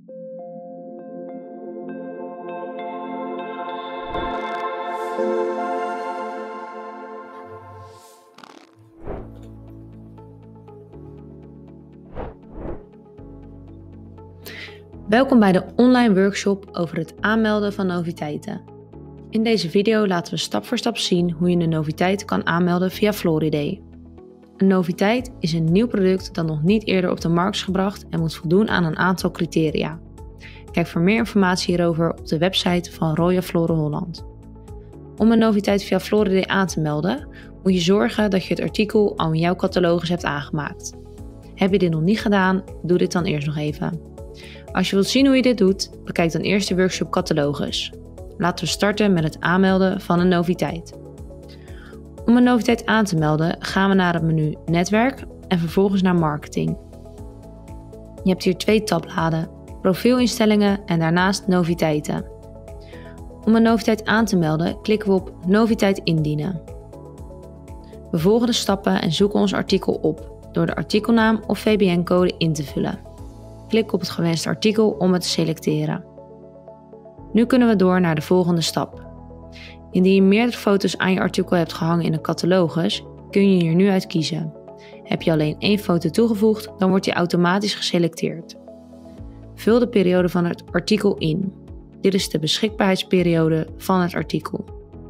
Welkom bij de online workshop over het aanmelden van noviteiten. In deze video laten we stap voor stap zien hoe je een noviteit kan aanmelden via Floridee. Een noviteit is een nieuw product dat nog niet eerder op de markt is gebracht en moet voldoen aan een aantal criteria. Kijk voor meer informatie hierover op de website van Royal Flora Holland. Om een noviteit via Floridee aan te melden, moet je zorgen dat je het artikel al in jouw catalogus hebt aangemaakt. Heb je dit nog niet gedaan, doe dit dan eerst nog even. Als je wilt zien hoe je dit doet, bekijk dan eerst de workshop catalogus. Laten we starten met het aanmelden van een noviteit. Om een noviteit aan te melden gaan we naar het menu Netwerk en vervolgens naar Marketing. Je hebt hier 2 tabbladen, Profielinstellingen en daarnaast Noviteiten. Om een noviteit aan te melden klikken we op Noviteit indienen. We volgen de stappen en zoeken ons artikel op door de artikelnaam of VBN-code in te vullen. Klik op het gewenste artikel om het te selecteren. Nu kunnen we door naar de volgende stap. Indien je meerdere foto's aan je artikel hebt gehangen in een catalogus, kun je hier nu uit kiezen. Heb je alleen 1 foto toegevoegd, dan wordt die automatisch geselecteerd. Vul de periode van het artikel in. Dit is de beschikbaarheidsperiode van het artikel.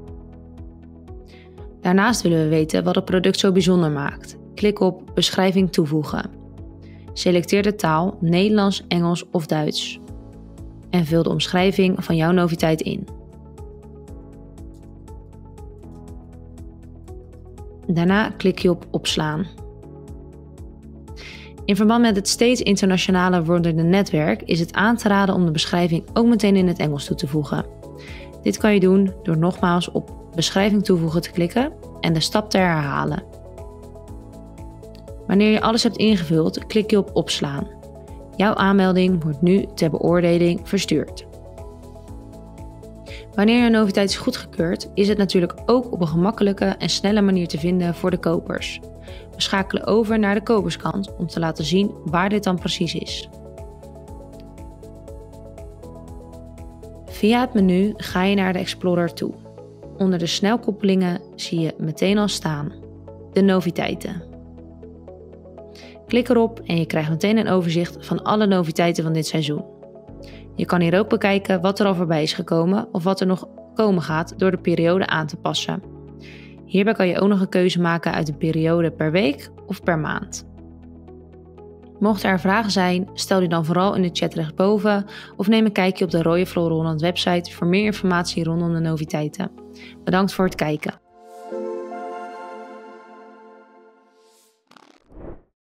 Daarnaast willen we weten wat het product zo bijzonder maakt. Klik op Beschrijving toevoegen. Selecteer de taal Nederlands, Engels of Duits en vul de omschrijving van jouw noviteit in. Daarna klik je op Opslaan. In verband met het steeds internationaler wordende netwerk is het aan te raden om de beschrijving ook meteen in het Engels toe te voegen. Dit kan je doen door nogmaals op Beschrijving toevoegen te klikken en de stap te herhalen. Wanneer je alles hebt ingevuld, klik je op Opslaan. Jouw aanmelding wordt nu ter beoordeling verstuurd. Wanneer een noviteit is goedgekeurd, is het natuurlijk ook op een gemakkelijke en snelle manier te vinden voor de kopers. We schakelen over naar de koperskant om te laten zien waar dit dan precies is. Via het menu ga je naar de Explorer toe. Onder de snelkoppelingen zie je meteen al staan de noviteiten. Klik erop en je krijgt meteen een overzicht van alle noviteiten van dit seizoen. Je kan hier ook bekijken wat er al voorbij is gekomen of wat er nog komen gaat door de periode aan te passen. Hierbij kan je ook nog een keuze maken uit een periode per week of per maand. Mochten er vragen zijn, stel die dan vooral in de chat rechtsboven of neem een kijkje op de Royal Flora Holland website voor meer informatie rondom de noviteiten. Bedankt voor het kijken.